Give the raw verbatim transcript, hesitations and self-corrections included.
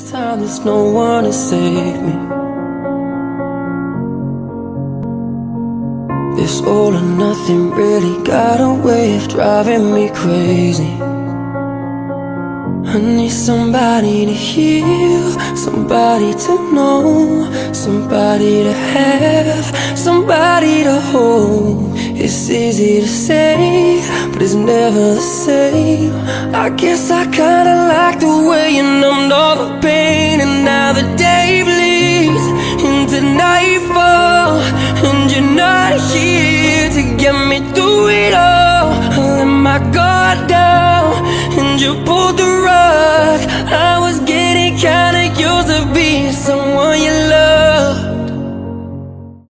This time there's no one to save me. This all or nothing really got a way of driving me crazy. I need somebody to heal, somebody to know, somebody to have, somebody to hold. It's easy to say, but it's never the same. I guess I kinda like the way you numbed all the pain. And now the day bleeds into nightfall, and you're not here to get me through it all. I let my guard down, and you